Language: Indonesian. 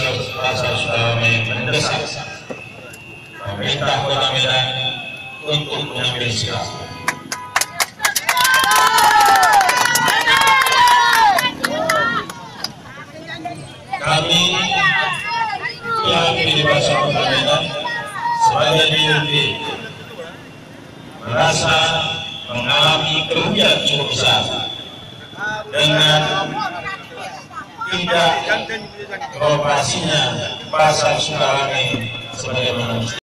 Pasar Sukarame mendesak pemerintah Kota Medan untuk mengambil sikap. Kami yang di Pasar Kota Medan sebagai DPD merasa mengalami kerugian cukup besar dengan tidak beroperasinya Pasar Sukarame sebagaimana